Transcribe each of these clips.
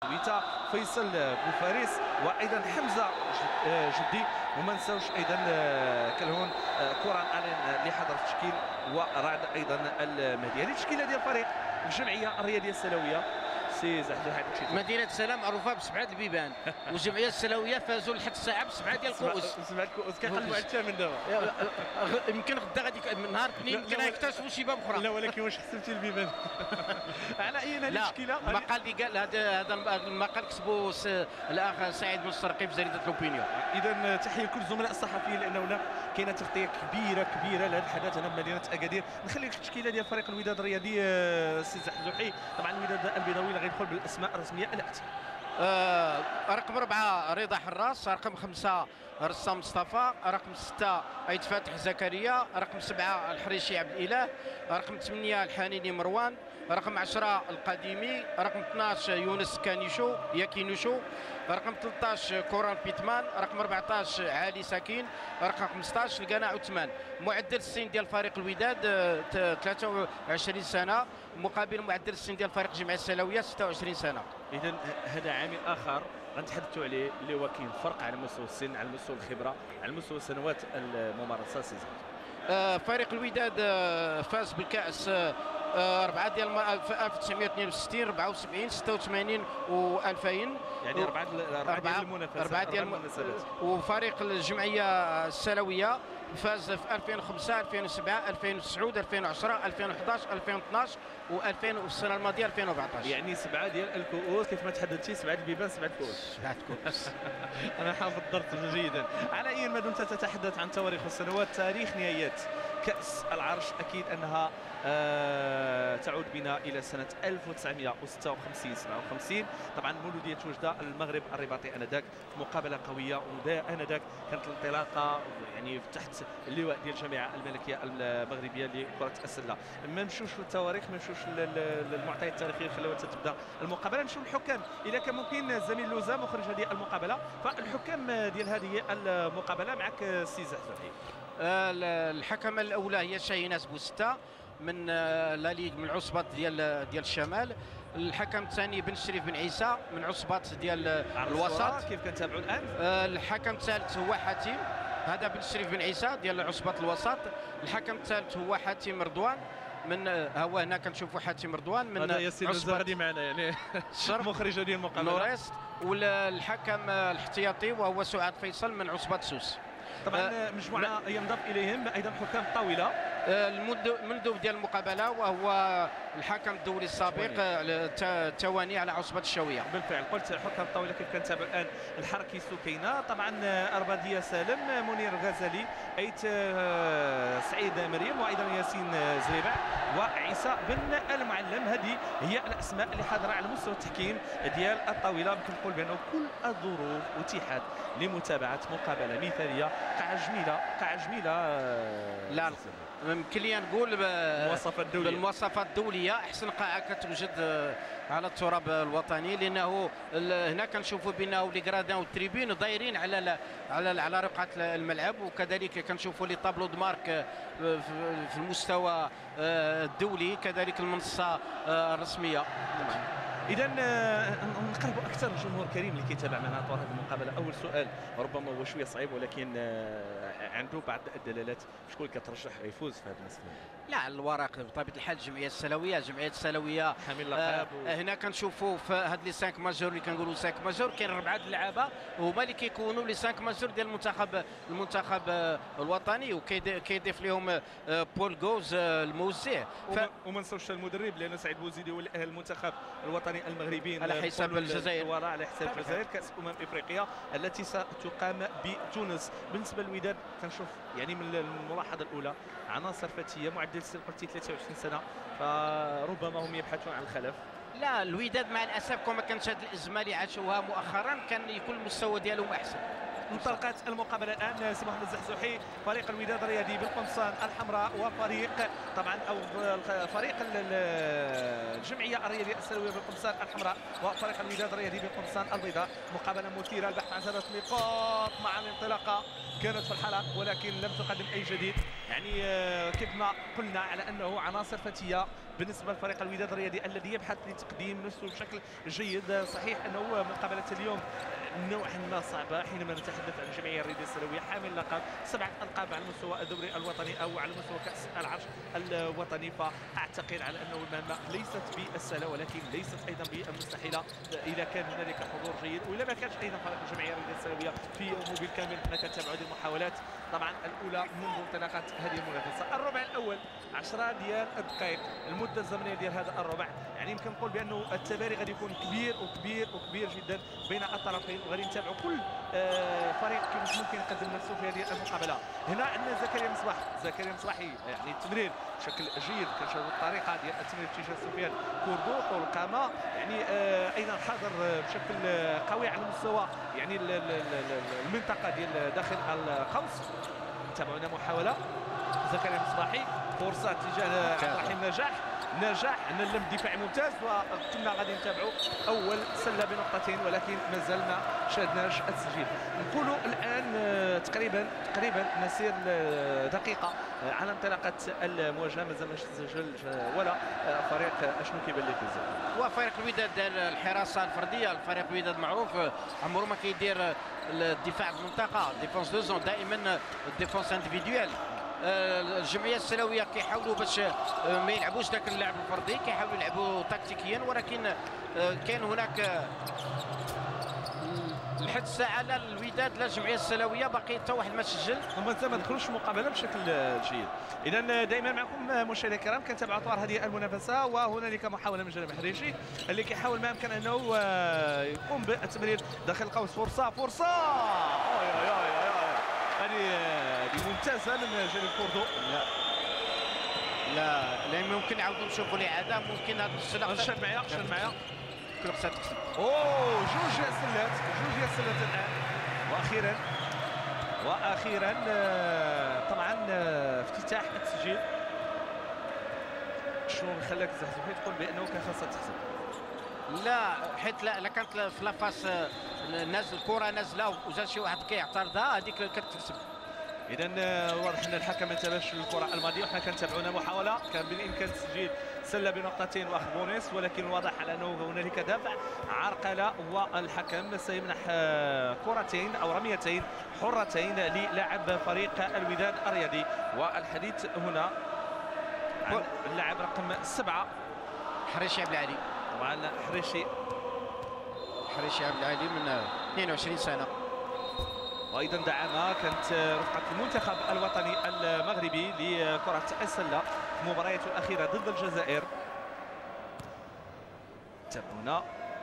سويتا، فيصل بوفاريس، وايضا حمزه جدي، وما نساوش ايضا كالهون كوران الين اللي حضر في التشكيل، ورعد ايضا المهدي. هذه التشكيله ديال فريق الجمعيه الرياضيه السلويه. سي زحزوح هذاك الشيء. مدينه السلام معروفه ب7 البيبان، والجمعيه السلويه فازوا لحد الساعه ب7 ديال الكؤوس. 7 الكؤوس كيقلبوا على الثامن دابا. يمكن غدا غادي من نهار الاثنين يمكن يكتشفوا شي باب اخرى. لا ولكن واش حسبتي البيبان؟ على اي هذه التشكيله؟ المقال اللي قال هذا المقال كتبوا الاخ سعيد بن السرقي في جريده لوبينيون. اذا تحيه لكل الزملاء الصحفيين، لانه هنا كاينه تغطيه كبيره لهذا الحدث هنا بمدينه اكادير. نخلي لك التشكيله ديال فريق الوداد الرياضي سي زحزوحي. طبعا الوداد البيضاوي اللي غيدخل بالاسماء الرسميه الاتيه. رقم 4 رضا حراس، رقم 5 رسام مصطفى، رقم 6 ايت فاتح زكريا، رقم 7 الحريشي عبد الاله، رقم 8 الحنيني مروان، رقم 10 القديمي، رقم 12 يونس ياكينوشو، رقم 13 كوران بيتمان، رقم 14 علي سكين، رقم 15 القناع عثمان. معدل السن ديال فريق الوداد 23 سنه، مقابل معدل السن ديال فريق الجمعيه السلويه 26 سنه. اذا هذا عامل اخر غنتحدثوا عليه، اللي هو كاين فرق على مستوى السن، على مستوى الخبره، على مستوى سنوات الممارسه. سي فريق الوداد فاز بالكاس 4 ديال 1962 74 86 و2000، يعني 4 ديال المناسبات. وفريق الجمعيه السلويه فاز في 2005 2007 2009 2010 2011 2012 و2000 والسنه الماضيه 2014. يعني 7 ديال الكؤوس كيف ما تحدثتي، 7 البيبان 7 الكؤوس. 7 كؤوس. انا حافظ الضبط جيدا. على اي ما دمت تتحدث عن تواريخ السنوات، تاريخ نهايات كأس العرش أكيد أنها تعود بنا إلى سنة 1956 57. طبعا مولودية وجدة المغرب الرباطي آنذاك، مقابلة قوية، وآنذاك كانت الانطلاقة يعني تحت اللواء ديال الجامعة الملكية المغربية لكرة السلة. ما نمشوش للتواريخ، ما نمشوش للمعطيات التاريخية اللي خلوها تبدا المقابلة. نمشيو للحكام إذا كان ممكن. الزميل لوزا مخرج هذه المقابلة، فالحكام ديال هذه المقابلة معك السي زحزوحي. الحكمه الاولى هي شاهيناس بوسته من لا ليغ من عصبات ديال الشمال. الحكم الثاني بن شريف بن عيسى من عصبات ديال الوسط. كيف كنتابعوا الان؟ الحكم الثالث هو حاتم، هذا بن شريف بن عيسى ديال عصبات الوسط. الحكم الثالث هو حاتم رضوان من هو هنا كنشوفوا حاتم رضوان من هذا ياسين غادي معنا يعني مخرج ديال المقابله نوريست. والحكم الاحتياطي وهو سعاد فيصل من عصبات سوس. طبعا مجموعه ينضاف اليهم ايضا حكام الطاوله. المندوب ديال المقابله وهو الحكم الدولي السابق التواني على عصبه الشاويه. بالفعل قلت حكام الطاوله كيف كنتابع الان الحركي سكينه، طبعا ارباديه سالم، منير الغزالي، ايت سعيد مريم، وايضا ياسين زريبع وعيسى بن المعلم. هذه هي الاسماء اللي حاضره على مستوى التحكيم ديال الطاوله. يمكن نقول بانه كل الظروف اتيحت لمتابعه مقابله مثاليه قاعه جميله. لا يمكن لي نقول بالمواصفات الدوليه احسن قاعه كتوجد على التراب الوطني، لانه هنا كنشوفوا بانه لي غرادان والتريبين دايرين على رقعه الملعب، وكذلك كنشوفوا لي طابلو دو مارك في المستوى الدولي، كذلك المنصه الرسميه. اذا نقربوا اكثر الجمهور الكريم اللي كيتابع معنا طوال هذه المقابله. اول سؤال ربما هو شويه صعيب، ولكن عنده بعض الدلالات، شكون كترشح يفوز في هذا المسألة؟ لا الورق بطبيعه الحال الجمعيه السلويه حامل لقب هنا كنشوفوا في هاد لي 5 ماجور اللي كنقولوا 5 ماجور، كاين 4 اللعابه هما اللي كيكونوا لي 5 ماجور ديال المنتخب الوطني، وكيضيف لهم بول غوز الموزع. وما نساوش المدرب، لان سعيد بوزيدي هو المنتخب الوطني المغربي على حساب الجزائر، على حساب الجزائر كاس افريقيا التي ستقام بتونس. بالنسبه للوداد كنشوف يعني من الملاحظه الاولى عناصر فتيه، معدل السن قلتي 23 سنه، فربما هم يبحثون عن الخلف. لا الوداد مع الاسف كما كانت هذه الازمه اللي عاشوها مؤخرا كان يكون المستوى ديالهم احسن. انطلقت المقابله الان. سي محمد الزحزوحي، فريق الوداد الرياضي بالقمصان الحمراء، وفريق طبعا او فريق الجمعيه الرياضيه السلويه بالقمصان الحمراء، وفريق الوداد الرياضي بالقمصان البيضاء. مقابله مثيره، البحث عن 3 نقاط مع الانطلاقه كانت في الحلق، ولكن لم تقدم اي جديد. يعني كيف ما قلنا على انه عناصر فتيه بالنسبه لفريق الوداد الرياضي الذي يبحث لتقديم نفسه بشكل جيد. صحيح انه مقابله اليوم نوعا ما صعبه حينما نتحدث عن الجمعيه الرياضيه السلويه حامل لقب 7 القاب على مستوى الدوري الوطني او على مستوى كاس العرش الوطني. فاعتقد على انه المهمه ليست بالسهله، ولكن ليست ايضا بالمستحيله اذا كان هنالك حضور جيد، واذا ما كانش ايضا فريق الجمعيه الرياضيه السلويه في يومه بالكامل. حنا كنتابعوا هذه المحاولات طبعا الاولى منذ انطلاقه هذه المنافسه. الربع الاول 10 ديال الدقائق المده الزمنيه ديال هذا الربع، يعني يمكن نقول بانه التباري غادي يكون كبير وكبير وكبير جدا بين الطرفين، وغادي نتابعوا كل فريق كيفاش ممكن يقدم نفسه في هذه المقابله. هنا عندنا زكريا مصباحي، يعني التمرير بشكل جيد، كنشوفوا الطريقه ديال التمرير اتجاه سفيان كوردو، طول القامه، يعني ايضا حاضر بشكل قوي على مستوى يعني المنطقه ديال داخل القوس. تابعونا محاوله زكريا مصباحي، فرصه تجاه عبد الرحيم نجاح ان اللم دفاعي ممتاز، وكنا غادي نتابعوا اول سله بنقطتين، ولكن مازال ما شاهدناش التسجيل. نقولوا الان تقريبا نسير دقيقه على انطلاقه المواجهه، مازال ما تسجل ولا فريق. اشنو كيبان لك بزاف؟ وفريق الوداد دار الحراسه الفرديه. الفريق الوداد معروف عمره ما كيدير الدفاع المنطقه، ديفونس دو زون، دائما الديفونس انديفيدويال. الجمعيه السلويه كيحاولوا باش ما يلعبوش ذاك اللعب الفردي، كيحاولوا يلعبوا تكتيكيا، ولكن كان هناك لحد الساعه لا الوداد لا الجمعيه السلويه باقي حتى واحد ما سجل، ومازال ما دخلوش المقابله بشكل جيد. اذا دائما معكم مشاهدينا الكرام كنتابعوا اطوار هذه المنافسه، وهنالك محاوله من جانب حريشي اللي كيحاول ما امكن انه يقوم بالتمرير داخل القوس. فرصه هذه ممتازه من جانب كوردو. لا ممكن نعاودوا نشوفوا الاعاده، ممكن هذا السلاح شاد معايا كل خصها تحسب. جوج يا سلات الان، واخيرا طبعا افتتاح التسجيل. شنو خلاك الزحزوحي تقول بانه كان خاصها تحسب؟ لا، حيت لا كانت في لافاس نازل الكره نازله وجا شي واحد كيعترضها، هذيك كتحسب. اذا واضح ان الحكم ما تابعش الكره الماضيه، وحنا كنتابعونا محاوله كان بالامكان تسجيل سله بنقطتين واخذ بونيس، ولكن واضح على انه هنالك دافع عرقله، والحكم سيمنح كرتين او رميتين حرتين للاعب فريق الوداد الرياضي. والحديث هنا عن اللاعب رقم 7 حريشي عبد العالي. طبعا حريشي عبد العالي من 22 سنه، وايضا دعمها كانت رفقه المنتخب الوطني المغربي لكره السله في مبارياته الاخيره ضد الجزائر. تابعونا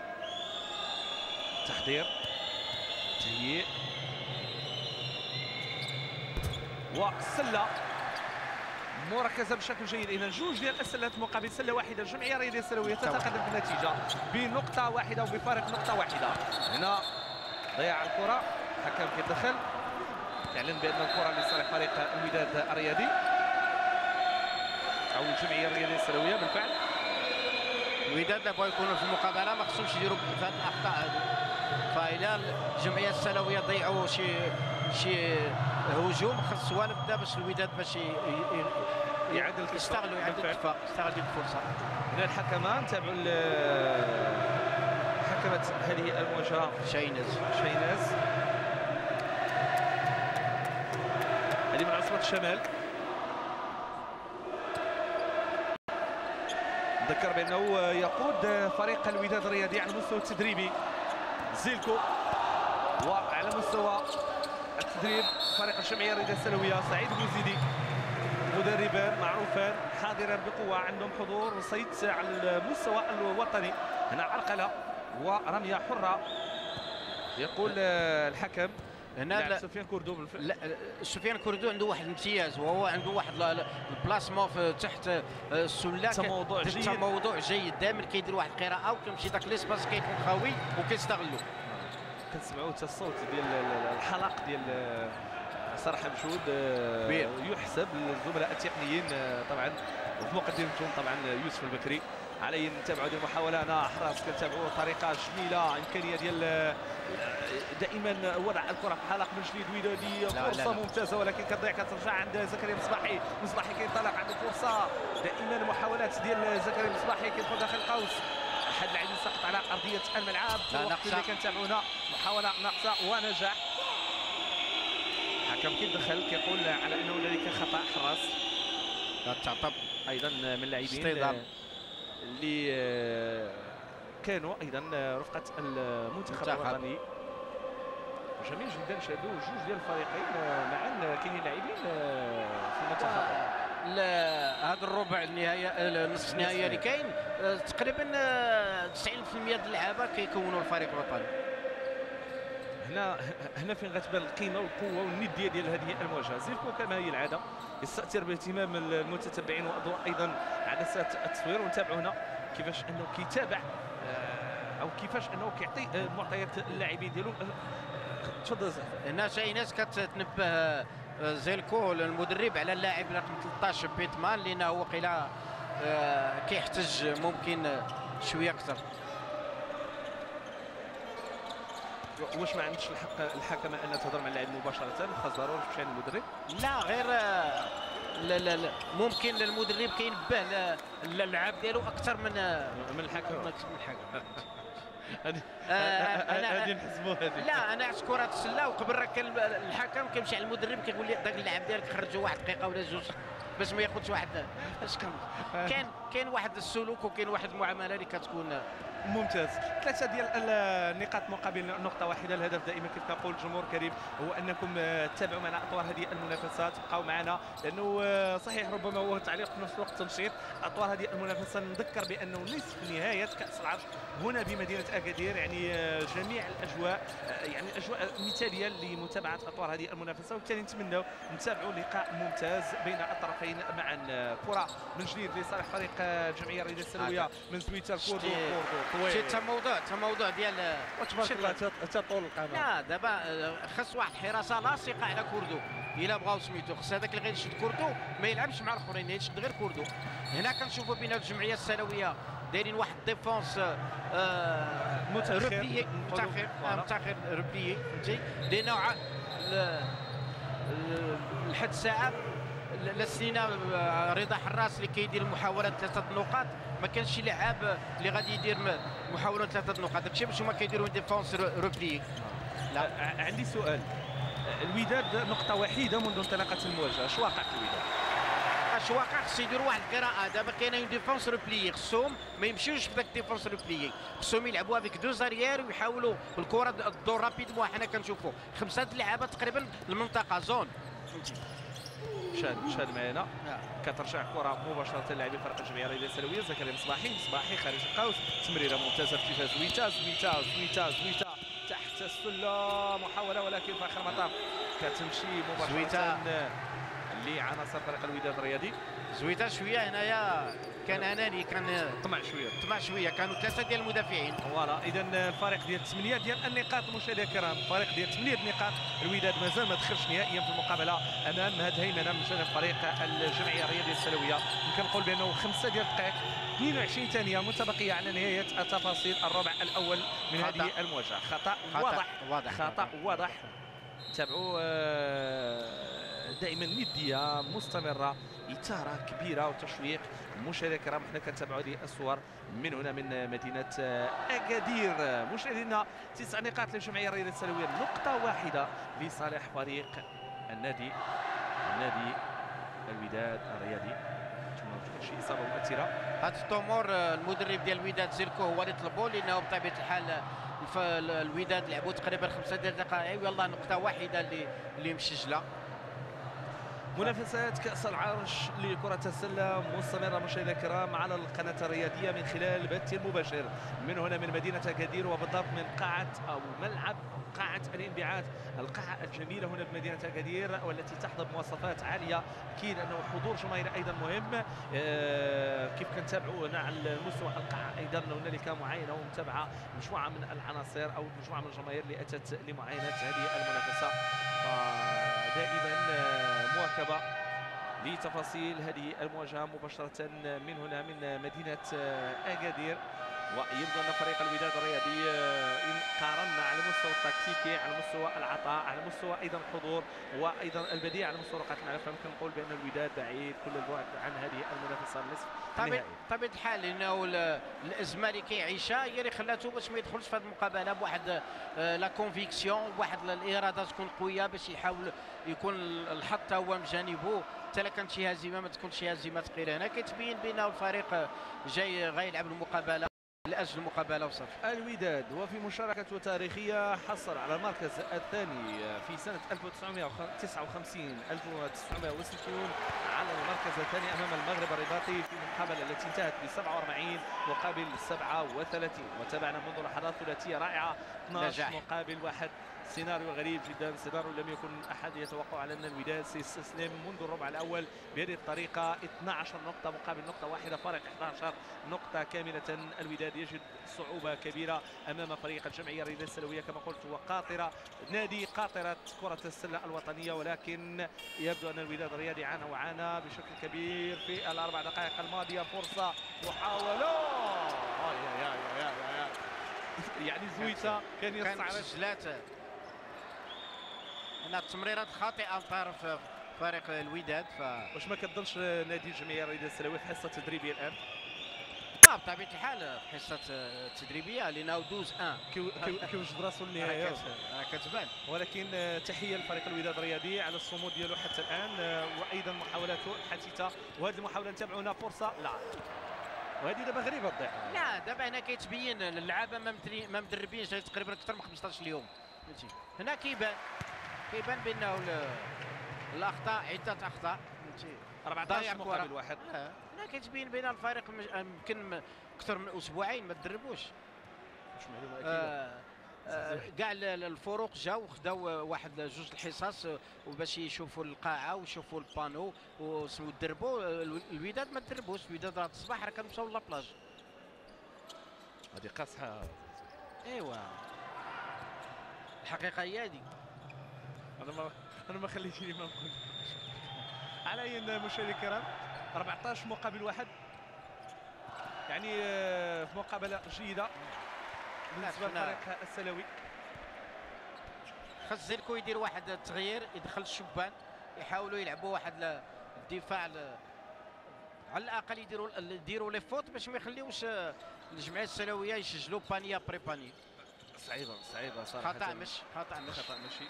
تحضير تهيئ وسله مركزه بشكل جيد. اذا جوج ديال السلات مقابل سله واحده. الجمعيه الرياضيه السلويه تتقدم بالنتيجه بنقطه واحده وبفارق نقطه واحده. هنا ضياع الكره، الحكم كيدخل يعلن بان الكره لصالح فريق الوداد الرياضي او الجمعيه الرياضيه السلويه. بالفعل الوداد لا بغاو يكونوا في المقابله ما خصهمش يديروا هذه الاخطاء هذو، فإذا الجمعيه السلويه ضيعوا شي هجوم خص هو نبدا باش الوداد باش يعدل يستغلوا الكفاء، يستغل الفرصه. هنا الحكمان تابعوا حكمت هذه المواجهه شايناز هذه من عصبة الشمال. نذكر بانه يقود فريق الوداد الرياضي على المستوى التدريبي زيلكو، وعلى مستوى التدريب فريق الجمعيه الرياضيه السلويه سعيد بوزيدي، مدربان معروفان حاضرا بقوه، عندهم حضور صيت على المستوى الوطني. هنا عرقله ورميه حره يقول الحكم هنا سفيان كوردو. لا سفيان كوردو عنده واحد الامتياز، وهو عنده واحد البلاسمون تحت السله، تموضع جيد دائما كيدير واحد القراءه وكيمشي داك ليسباس كيكون خاوي وكيستغلو. كنسمعوا حتى الصوت ديال الحلق ديال صراحه مشهود يحسب للزملاء التقنيين طبعا في مقدمتهم طبعا يوسف البكري. علي نتابعوا هذه المحاوله. انا حراس كنتابعوا طريقه جميله، امكانيه ديال دائما وضع الكره في حلق من جديد. ودادي فرصه ممتازه ولكن كتضيع، كترجع عند زكريا مصباحي. مصباحي كينطلق، عنده فرصه دائما. محاولات ديال زكريا مصباحي كيدخل داخل القوس، احد اللاعبين سقط على ارضيه الملعب. الوقت اللي كنتابعونا محاوله ناقصه ونجاح. الحكم كيدخل كيقول على انه هنالك خطا حراس تعطب ايضا من اللاعبين اللي كانوا ايضا رفقه المنتخب الوطني. جميل جدا شادوا جوج ديال الفريقين معا كاينين لاعبين في المنتخب. هذا الربع النهائي نصف النهائي اللي كاين تقريبا 90% ديال اللعابه كيكونوا الفريق الوطني. هنا فين غتبان القيمه والقوه والنديه ديال هذه المواجهه. زيركو كما هي العاده يستأثر باهتمام المتتبعين واضواء ايضا عدسات التصوير، ونتابعوا هنا كيفاش انه كيتابع او كيفاش انه كيعطي معطيات اللاعبين ديالو. تفضل. هنا شي ناس كتنبه زيلكو المدرب على اللاعب رقم 13 بيتمان، لانه هو قيلا كيحتاج ممكن شويه اكثر. واش ما عندكش الحكم ان تهضر مع اللاعب مباشره؟ خاص ضروري تمشي عند المدرب؟ لا غير لا ممكن المدرب كينبه للعاب ديالو اكثر من الحكم. هذه نحسبوها هذه. لا انا عشت كره السله وقبل راه كان الحكم كيمشي على المدرب كيقول لي داك اللاعب ديالك خرجوا واحد دقيقه ولا جوج باش ما ياخذش واحد. اش كاين واحد السلوك وكاين واحد المعامله اللي كتكون ممتاز. 3 ديال النقاط مقابل نقطة واحدة. الهدف دائما كيف كنقول الجمهور الكريم هو انكم تتابعوا معنا اطوار هذه المنافسات، تبقاو معنا لانه صحيح ربما هو تعليق في نفس الوقت تنشيط اطوار هذه المنافسة. نذكر بانه نصف نهاية كأس العرش هنا بمدينة اكادير، يعني جميع الاجواء يعني اجواء مثالية لمتابعة اطوار هذه المنافسة، وبالتالي نتمنوا نتابعوا لقاء ممتاز بين الطرفين معا. كرة من جديد لصالح فريق الجمعية الرياضية السلوية من سويتر. كوردو مشيت موضوع ديال تبارك الله حتى طول القناه. لا دابا خاص واحد الحراسه لاصقه على كوردو. الا بغاو سميتو خص هذاك اللي غيشد كوردو ما يلعبش مع الاخرين، يشد غير كوردو. هنا كنشوفوا بين الجمعيه السنويه دايرين واحد ديفونس متاخر ربلي فهمتي، لانه لحد الساعه لسينا رضا حراس اللي كيدير المحاولات 3 نقاط. ما كانش شي لاعب اللي غادي يدير محاولات 3 نقاط. داكشي باش هما كيديروا ديفونس روبلي. لا عندي سؤال. الوداد نقطة وحيدة منذ انطلاقة المواجهة، اش واقع في الوداد؟ اش واقع؟ خصو يديروا واحد القراءة. دابا كاينين ديفونس روبلي، خصهم ما يمشيوش بداك ديفونس روبلي، خصهم يلعبوا افيك 2 زاريير ويحاولوا الكرة تدور رابيدمون. حنا كنشوفوا 5 اللعابة تقريبا المنطقة زون. شاد معنا كترجع كره مباشره للاعبين فريق الجمعيه الرياضيه السلويه. زكريا مصباحي خارج القوس، تمريره ممتازه في اتجاه زويتا تحت السله. محاوله ولكن في اخر المطاف كتمشي مباشره لعناصر فريق الوداد الرياضي. زويتا شويه هنايا كان اناني، كان طمع شويه كانوا 3 ديال المدافعين. فوالا اذا الفريق ديال 8 ديال النقاط مشاهدينا الكرام، الفريق ديال 8 نقاط. الوداد مازال ما دخلش نهائيا في المقابله امام هذا هيمنه من جانب فريق الجمعيه الرياضيه السلويه. يمكن نقول بانه 5 ديال الدقائق 22 ثانيه متبقيه على نهايه التفاصيل الربع الاول من هذه المواجهه. خطا واضح. تابعوا دائما نديه مستمره، اثاره كبيره وتشويق. مشاهدينا الكرام حنا كنتابعوا هذه الصور من هنا من مدينه اكادير. مشاهدينا 9 نقاط للجمعيه الرياضيه السلويه، نقطه واحده لصالح فريق النادي الوداد الرياضي. تكون شي اصابه مؤثره. هذا التمور المدرب ديال الوداد زيركو هو اللي طلبوا، لانه بطبيعه الحال الوداد لعبوا تقريبا 5 ديال الدقائق ويلا نقطه واحده اللي مسجله. منافسات كأس العرش لكرة السلة مستمرة مشاهدينا الكرام على القناة الرياضية من خلال البث المباشر من هنا من مدينة أكادير، وبالضبط من قاعة أو ملعب قاعة الانبعاث، القاعة الجميلة هنا بمدينة أكادير والتي تحظى بمواصفات عالية. أكيد أنه حضور جماهيري أيضا مهم. كيف كنتابعوا هنا على المستوى القاعة أيضا هنالك معاينة ومتابعة مجموعة من العناصر أو مجموعة من الجماهير اللي أتت لمعاينة هذه المنافسة. دائما مواكبة لتفاصيل هذه المواجهة مباشرة من هنا من مدينة أكادير. ويبدو أن فريق الوداد الرياضي إن قارنا على المستوى التكتيكي، على مستوى العطاء، على مستوى أيضا الحضور وأيضا البديع، على مستوى رقعة الملعب، فممكن نقول بأن الوداد بعيد كل البعد عن هذه المنافسة النصف النهائي. طبيعة الحال لأنه الأزمة اللي كيعيشها هي اللي خلاته باش ما يدخلش في هذه المقابلة بواحد لا كونفيكسيون، بواحد الإرادة تكون قوية باش يحاول يكون الحط هو من جانبه. حتى لا كانت شي هزيمة ما تكونش شي هزيمة ثقيلة. هنا كتبين بأنه الفريق جاي غيلعب المقابلة لأجل المقابلة وصافي. الوداد وفي مشاركته تاريخية حصل على المركز الثاني في سنة 1959 1960 على المركز الثاني أمام المغرب الرباطي في المقابلة التي انتهت ب 47 مقابل 37. وتابعنا منذ لحظات ثلاثية رائعة 12 مقابل 1. سيناريو غريب جدا، سيناريو لم يكن احد يتوقع على ان الوداد سيستسلم منذ الربع الاول بهذه الطريقه. 12 نقطه مقابل نقطه واحده، فرق 11 نقطه كامله. الوداد يجد صعوبه كبيره امام فريق الجمعيه الرياضيه السلويه كما قلت، وقاطره نادي قاطره كره السله الوطنيه، ولكن يبدو ان الوداد الرياضي عانى بشكل كبير في الاربع دقائق الماضيه. فرصه محاوله يعني زويته كان يستعرض هنا التمريرات خاطئه من طرف فريق الوداد. واش ما كتظنش نادي الجمعيه الرياضيه السلويه في حصه تدريبيه الان؟ بطبيعه الحال في حصه تدريبيه لانه 12 كيوجد راسو للنهايه كتبان. ولكن تحيه لفريق الوداد الرياضي على الصمود ديالو حتى الان، وايضا محاولاته الحثيثه. وهذه المحاوله نتابعونا فرصه لا، وهذه دابا غريبه تضيع. لا دابا هنا كيتبين اللعابه ما مدربينش تقريبا اكثر من 15 يوم. فهمتي هنا كيبان بانه الاخطاء عده اخطاء. فهمتي 14 مقابل 1. هنا كتبين بان الفريق يمكن اكثر من اسبوعين ما تدربوش. واش معلومه اكيده كاع الفروق جاو خداو واحد جوج الحصص وباش يشوفوا القاعه ويشوفوا البانو ويدربوا. الوداد ما تدربوش، الوداد راه الصباح راه كانوا مشاو لابلاج. هذه قاصحه. ايوا الحقيقه هي هذه. انا ما خليتيني ما نقول. على اي مشاهدينا الكرام 14 مقابل 1 يعني في مقابله جيده بالنسبه للفريق السلوي. خاص زيركو يدير واحد التغيير، يدخل الشبان يحاولوا يلعبوا واحد الدفاع على الاقل يديروا لي فوت باش ما يخليوش الجمعيه السلويه يسجلوا بانيه بري بانيه. صعيبه صراحه. خطا ماشي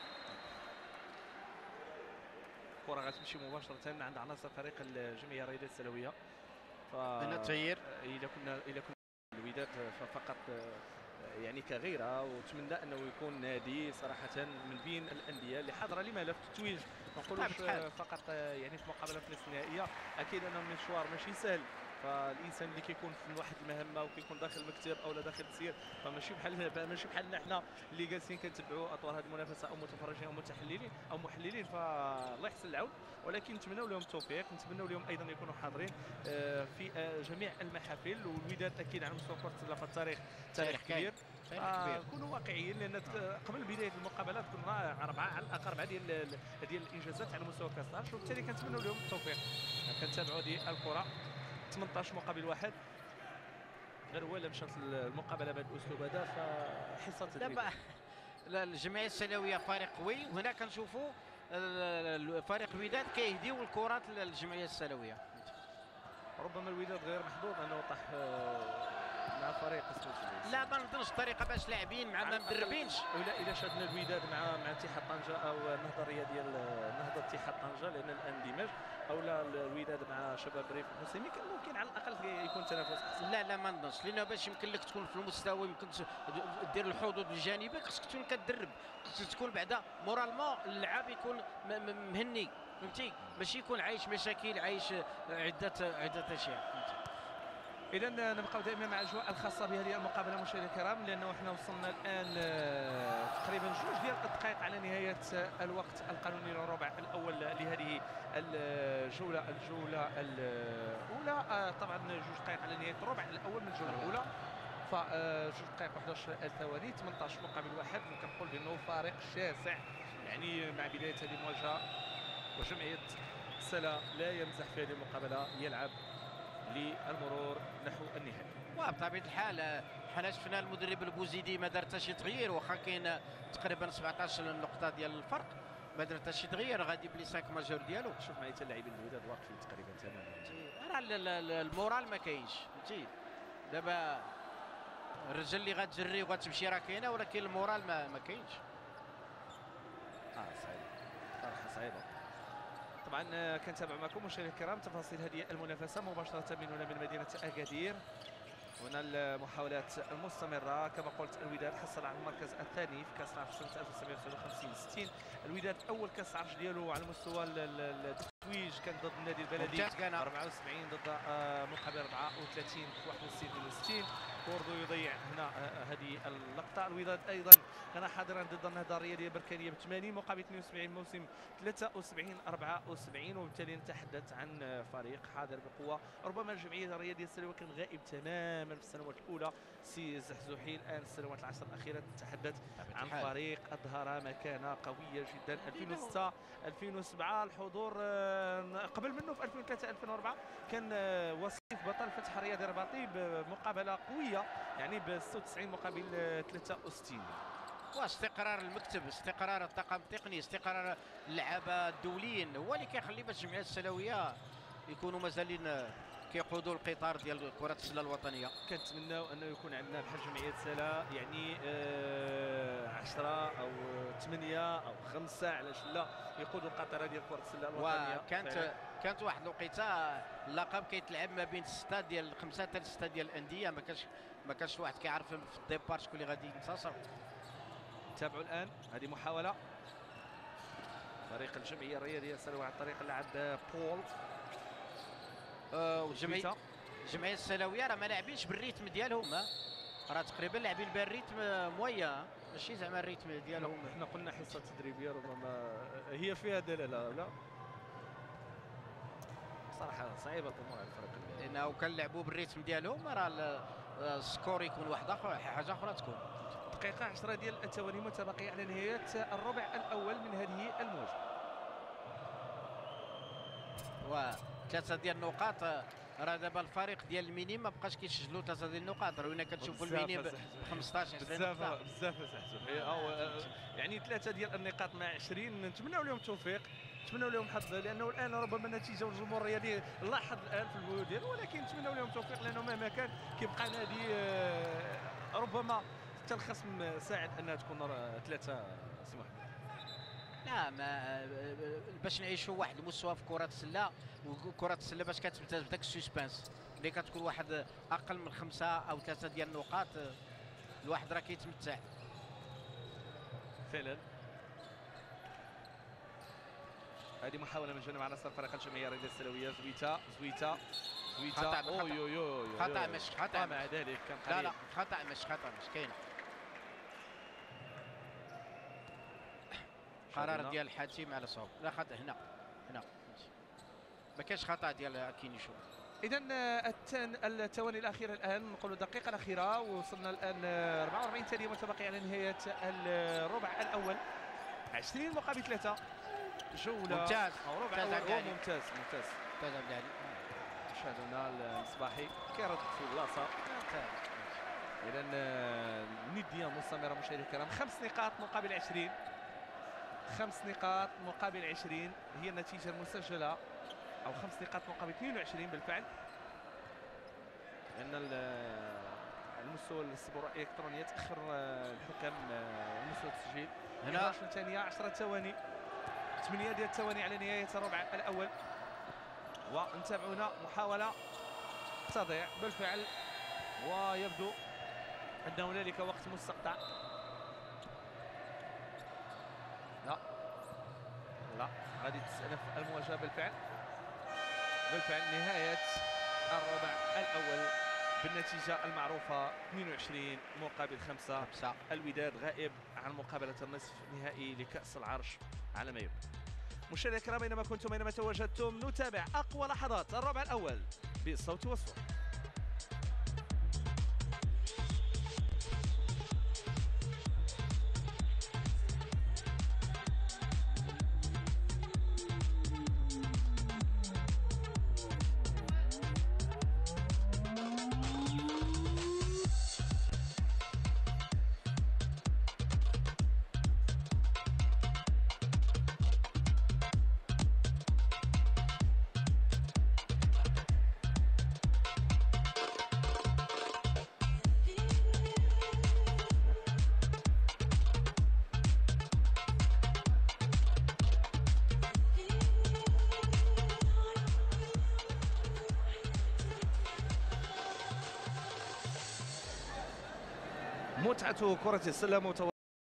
الكره غتمشي مباشره عند عناصر فريق الجمعيه الرياضيه السلويه. هنا التغيير اذا كنا الوداد فقط يعني كغيره، واتمنى انه يكون نادي صراحه من بين الانديه اللي حاضره لملف التتويج. ما نقولوش فقط يعني في مقابله في النصف النهائيه. اكيد انه المشوار ماشي سهل، فالانسان اللي كيكون في واحد المهمه وكيكون داخل المكتب او داخل السير فماشي بحالنا حنا اللي جالسين كنتبعوا اطوار هذه المنافسه او متفرجين او متحللين او محللين، فالله يحسن العون. ولكن نتمنوا لهم التوفيق، نتمنوا لهم ايضا يكونوا حاضرين في جميع المحافل. والوداد اكيد على مستوى كره السله فالتاريخ تاريخ كبير. كونوا واقعيين لان قبل بدايه المقابلات كنا 4 على الاقل 4 ديال الانجازات على مستوى كاس العرش، وبالتالي كنتمنوا لهم التوفيق. كنتابعوا هذه الكره 18 مقابل 1. غير هو اللي مشات المقابله بهذا الاسلوب هذا فحصه تدريب. دابا الجمعيه السلويه فريق قوي، وهنا كنشوفوا فريق الوداد كيهديو الكرات للجمعيه السلويه. ربما الوداد غير محظوظ انه طاح مع فريق اسمه لا ما نظنش الطريقه باش لاعبين مع ما مدربينش. ولا اذا شاهدنا الوداد مع اتحاد طنجه او النهضه الرياضيه نهضه اتحاد طنجه لان الان دمج، او لا الوداد مع شباب ريف الحسيمي كان ممكن على الاقل يكون تنافس احسن. لا ما نظنش، لانه باش يمكن لك تكون في المستوى يمكن دير الحدود الجانبيه خصك تكون كتدرب، خصك تكون بعدا مورالمون اللعاب يكون مهني. فهمتي، ماشي يكون عايش مشاكل، عايش عده اشياء، فهمتي. اذا نبقاو دائما مع الاجواء الخاصه بهذه المقابله مشاهدينا الكرام، لانه احنا وصلنا الان تقريبا 2 ديال الدقائق على نهايه الوقت القانوني للربع الاول لهذه الجوله الاولى. طبعا 2 دقائق على نهايه الربع الاول من الجوله الاولى، ف 2 دقائق و11 ثواني، 18 مقابل 1. ممكن نقول بانه فارق شاسع يعني مع بدايه هذه المواجهه، وجمعيه سلا لا يمزح في هذه المقابله، يلعب للمرور نحو النهايه. وبطبيعه الحال حنا شفنا المدرب البوزيدي ما دار حتى شي تغيير، واخا كاين تقريبا 17 نقطه ديال الفرق، ما دار حتى شي تغيير، غادي بلي ساك ماجور ديالو. شوف معايا حتى اللاعبين الجداد واقفين تقريبا تماما. راه المورال ما كاينش، فهمتي. دابا الرجل اللي غتجري وغتمشي راه كاينه، ولكن المورال ما كاينش. صعيبه صراحه صعيبه. طبعا كنتابع معكم مشاهدينا الكرام تفاصيل هذه المنافسه مباشره من هنا من مدينه اكادير. هنا المحاولات المستمره. كما قلت الوداد حصل على المركز الثاني في كاس العرش سنه 1959 60. الوداد اول كاس عرش ديالو على مستوى التتويج كان ضد النادي البلدي 74 ضد مقابل 34 في 61 62. كوردو يضيع هنا هذه اللقطه. الوداد ايضا كان حاضرا ضد النهضه الرياضيه البركانيه ب 80 مقابل 72 موسم 73 74، وبالتالي نتحدث عن فريق حاضر بقوه. ربما الجمعيه الرياضيه السلوى كان غائب تماما في السنوات الاولى سي الزحزوحي. الان السنوات العشر الاخيره تتحدث عن فريق اظهر مكانه قويه جدا. 2006 2007 الحضور قبل منه في 2003 2004 كان وصيف بطل فتح الرياضي الرباطي بمقابله قويه يعني ب 96 مقابل 63. واستقرار المكتب، استقرار الطاقم التقني، استقرار اللعابه الدوليين هو اللي كيخلي باش الجمعيه السلويه يكونوا مازالين كيقودوا القطار ديال كره السله الوطنيه. كنتمناو انه يكون عندنا بحال جمعيه سلا يعني 10 او 8 او 5 علاش لا يقودوا القطار ديال كره السله الوطنيه. كانت واحد الوقيته اللقب كيتلعب ما بين 6 ديال 5 حتى 6 ديال الانديه، ما كانش واحد كيعرف في الديبار شكون اللي غادي ينتصر. تابعوا الان هذه محاوله فريق الجمعيه الرياضيه سلوى عن طريق اللاعب بول. الجمعيه السلويه راه ما لاعبينش بالريتم ديالهم، راه تقريبا لاعبين بالريتم مويا، ماشي زعما الريتم ديالهم. احنا قلنا حصه تدريبيه ربما هي فيها دلاله لا صراحه صعيبه الامور على الفريق، لانه كنلعبوا بالريتم ديالهم راه السكور يكون واحد اخر، حاجه اخرى تكون. دقيقه 10 ديال الثواني متبقيه على نهايه الربع الاول من هذه المواجهه. وثلاثه ديال النقاط، راه دابا الفريق ديال المينيم ما بقاش كيسجلوا 3 ديال النقاط، راه كنشوفوا المينيم ب 15 20 نقطه بزاف يعني 3 ديال النقاط مع 20. نتمنوا لهم التوفيق، نتمنوا لهم الحظ، لانه الان ربما النتيجه والجمهور الرياضي لاحظ الان في البيوت ديالو، ولكن نتمنوا لهم التوفيق لانه مهما كان كيبقى نادي ربما حتى الخصم ساعد انها تكون 3 سي محمد. لا باش نعيشوا واحد المستوى في كره السله، وكره السله باش كتمتاز بداك السسبانس اللي كتكون واحد اقل من 5 أو 3 ديال النقاط، الواحد راه كيتمتع فعلا. هذه محاوله من جانب عناصر فريق الجمعيه الرياضيه السلويه. زويته خطا مش خطا، مع ذلك كان لا خطا مش كاينه قرار ديال الحكيم على صواب. لا خطا هنا ما كاينش خطا ديال كينيشو. اذا الثواني الاخيره الان نقولوا الدقيقه الاخيره، وصلنا الان 44 ثانيه متبقيه على نهايه الربع الاول. 20 مقابل 3 جوله ممتاز او ربع اول. ممتاز عبد العالي. شاهدنا المصباحي كيرد في البلاصه. اذا النديه مستمره مشاهدينا الكرام. 5 نقاط مقابل 20. 5 نقاط مقابل 20 هي النتيجه المسجله، او 5 نقاط مقابل 22 بالفعل، لان المستوى السبوره الالكترونيه تاخر الحكام مستوى التسجيل. هنا 11 ثانيه 10 ثواني 8 ديال الثواني على نهايه الربع الاول، ونتابعونا محاوله تضيع بالفعل، ويبدو ان هنالك وقت مستقطع. لا لا غادي تستأنف المواجهة بالفعل. نهاية الربع الأول بالنتيجة المعروفة 22 مقابل 5. الوداد غائب عن مقابلة النصف نهائي لكأس العرش على ما يبدو. مشاهدينا الكرام اينما كنتم اينما تواجدتم نتابع اقوى لحظات الربع الاول بالصوت والصورة. متعة كرة السلة